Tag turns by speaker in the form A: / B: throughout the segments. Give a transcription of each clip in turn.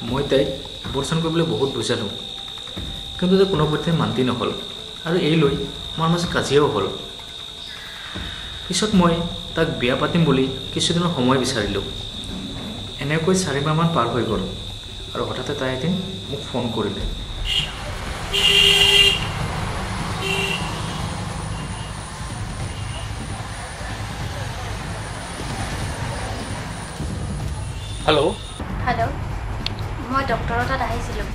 A: মই তাইক এবৰ্চন কৰিবলৈ বহুত বুজালোঁ, কিন্তু তাই কোনোপধ্যে মান্তি নহ'ল আৰু এই লৈ আমাৰ মাজত কাজিয়াও হ'ল। পিছত মই তাক বিয়া পাতিম বুলি কিছুদিনৰ সময় বিচাৰিলোঁ। এনেকৈ 4 মাহমান পাৰ হৈ গ'ল আৰু হঠাতে তাই এদিন মোক ফোন কৰিলে। হেল্ল'।
B: হেল্ল', মই ডক্টৰৰ তাত আহিছিলোঁ।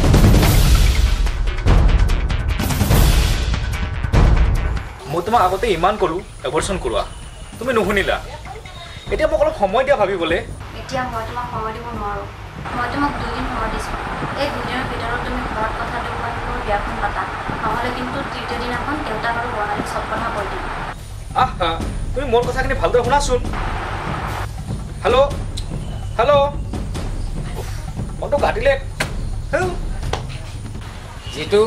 A: মই তোমাক আগতে ইমান ক'লোঁ এবৰ্চন কৰোৱা, তুমি নুশুনিলা। এতিয়া মোক অলপ সময় দিয়া ভাবিবলৈ।
B: এতিয়া মই তোমাক সময় দিব নোৱাৰোঁ। মই তোমাক 2 দিন সময় দিছোঁ। এই 2 দিনৰ ভিতৰত তুমি ঘৰত কথাটো কৈ মোৰ বিয়াখন পাতা, নহ'লে কিন্তু 3য় দিনাখন দেউতাক আৰু বৰ্ণালীক চব কথা কৈ দিম।
A: আহা, তুমি মোৰ কথাখিনি ভালদৰে শুনাচোন। হেল্ল', হেল্ল', মনটো কাটিলে।
C: জিতু,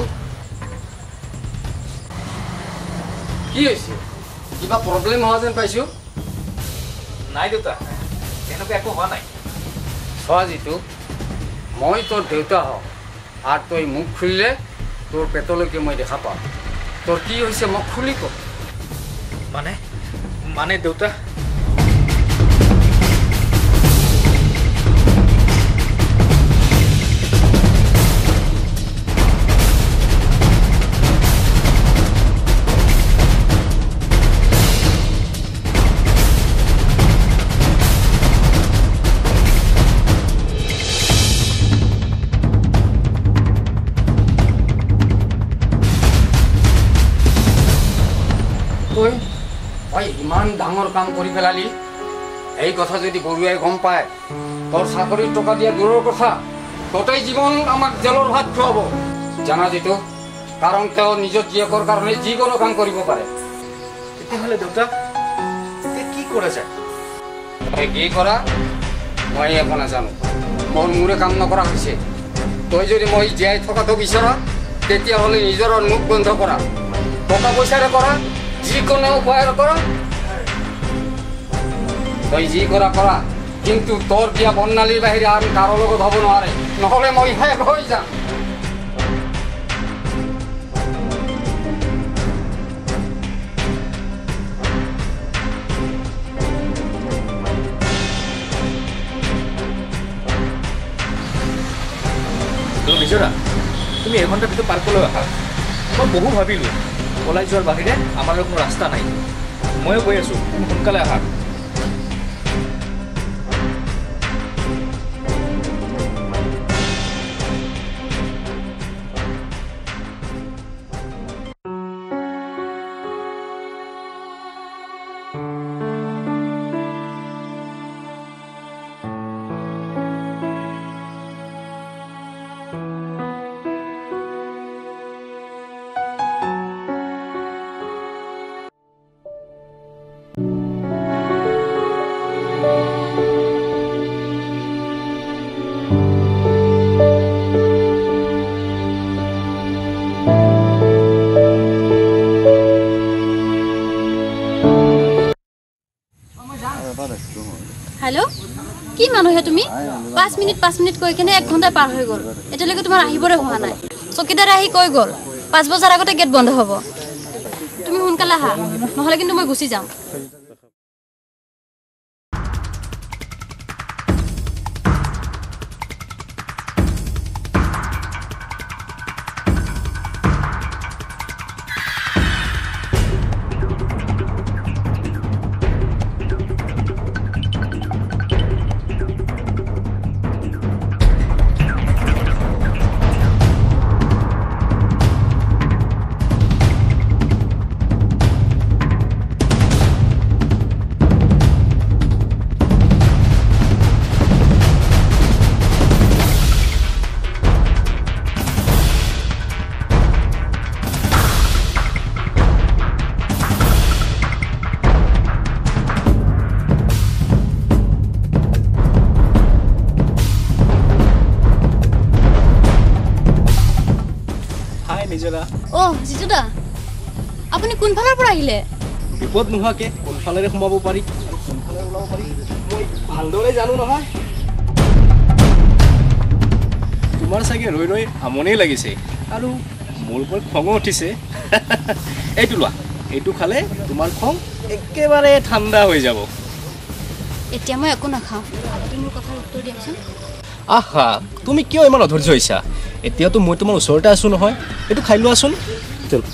C: কি হৈছে? কিবা প্ৰব্লেম হোৱা যেন পাইছোঁ।
A: নাই দেউতা, তেনেকুৱা একো হোৱা নাই।
C: চোৱা জিতু, মই তোৰ দেউতা হওঁ আৰু তই মুখ খুলিলে তোৰ পেটলৈকে মই দেখা পাওঁ। তোৰ কি হৈছে মোক খুলি ক।
A: মানে দেউতা,
C: তই ইমান ডাঙৰ কাম কৰি পেলালি। এই কথা যদি বৰুৱাই গম পায়, তোৰ চাকৰিৰ টকা দিয়া দূৰৰ কথা, গোটেই জীৱন আমাক জেলৰ ভাত খুৱাব। জানা যিটো, কাৰণ তেওঁ নিজৰ জীয়েকৰ কাৰণে যিকোনো কাম কৰিব পাৰে।
A: তেতিয়াহ'লে দেউতা এতিয়া কি কৰা যায়?
C: তই কি কৰা মই একো নাজানো। মোৰে কাম নকৰা হৈছে। তই যদি মই জীয়াই থকাটো বিচৰা, তেতিয়াহ'লে নিজৰ মুখ বন্ধ কৰা, টকা পইচাৰে কৰা, যিকোনো উপায়েৰে কৰা। তই যি কৰা কৰা, কিন্তু তোৰ বিয়া বৰ্ণালীৰ বাহিৰে আৰু কাৰো লগত হ'ব নোৱাৰে, নহ'লে মই শেষ হৈ যাম।
A: বিচৰা, তুমি এঘণ্টাৰ ভিতৰত পাৰ্কলৈ আহা। মই বহু ভাবিলোঁ, পলাই যোৱাৰ বাহিৰে আমাৰ কোনো ৰাস্তা নাই। ময়ো গৈ আছোঁ, তুমি সোনকালে আহা।
B: হেল্ল', কি মানুহে তুমি? 5 মিনিট কৈ কিনে 1 ঘণ্টা পাৰ হৈ গ'ল, এতিয়ালৈকে তোমাৰ আহিবৰে হোৱা নাই। চকীদাৰে আহি কৈ গ'ল 5 বজাৰ আগতে গেট বন্ধ হ'ব। তুমি সোনকালে আহা, নহ'লে কিন্তু মই গুচি যাম। জিতু দা, আপুনি কোনফালৰ পৰা আহিলে?
A: বিপদ নোহোৱাকে কোনফালেৰে সোমাব পাৰি, কোনফালে ওলাব পাৰি মই ভালদৰে জানো নহয়।
D: তোমাৰ চাগে ৰৈ ৰৈ আমনি লাগিছে আৰু মোৰ ওপৰত খঙো উঠিছে এইটো লোৱা এইটো খালে তোমাৰ খং একেবাৰে ঠাণ্ডা হৈ যাব
B: এতিয়া মই একো নাখাওঁ তুমি মোৰ কথাৰ উত্তৰ দিয়াচোন
D: আহা তুমি কিয় ইমান অধৈৰ্য হৈছা এতিয়াতো মই তোমাৰ ওচৰতে আছো নহয় এইটো খাই লোৱাচোন চল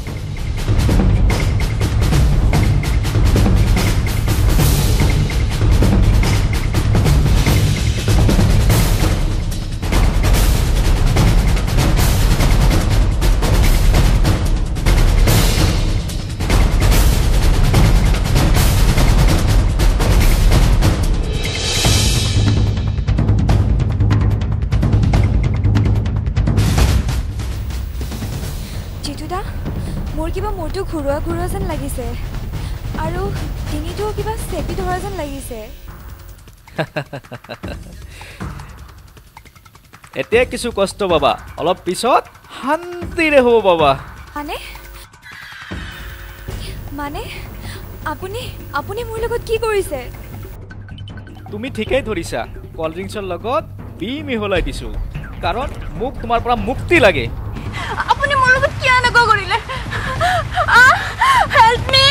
E: মোৰ কিবা মূৰটো ঘূৰোৱা ঘূৰোৱা যেন লাগিছে আৰু ডিঙিটো কিবা চেপি ধৰা যেন লাগিছে
D: এতিয়া কিছু কষ্ট পাবা অলপ পিছত শান্তিৰে হ'ব বাবা
E: মানে আপুনি মোৰ লগত কি কৰিছে
D: তুমি ঠিকেই ধৰিছা কল্ড ড্ৰিংকছৰ লগত বি মিহলাই দিছো কাৰণ মোক তোমাৰ পৰা মুক্তি লাগে
E: আপুনি মোৰ লগত কিয় এনেকুৱা কৰিলে হেল্প মি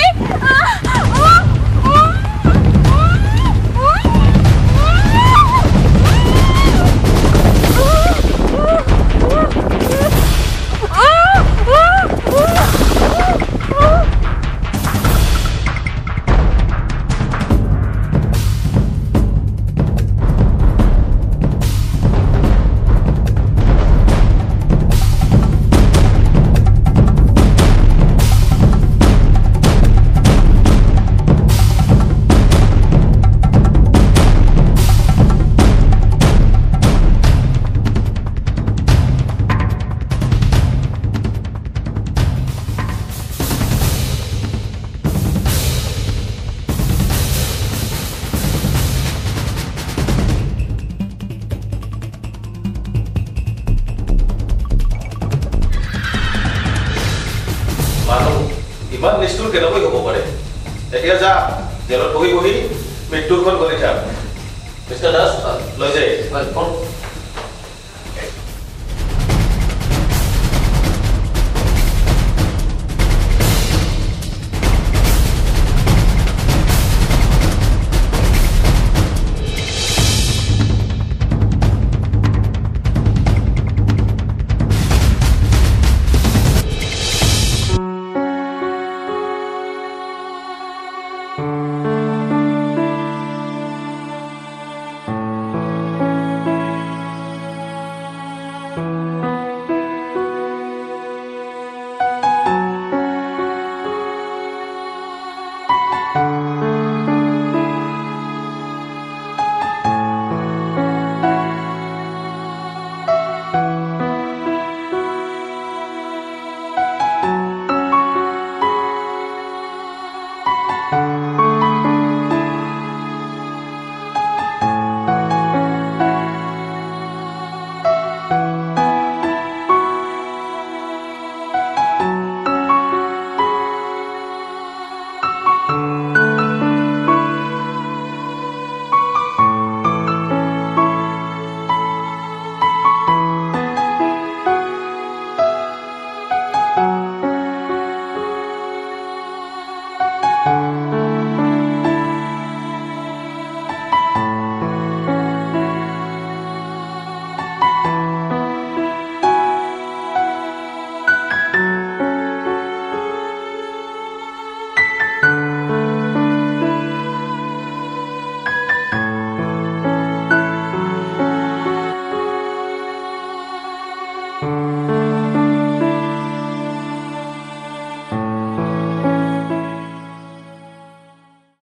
F: ইমান নিষ্ঠুৰ কেনেকৈ হ'ব পাৰে এতিয়া যা জেলত বহি বহি মৃত্যুখন কৰি থাক মিষ্টাৰ দাস লৈ যায়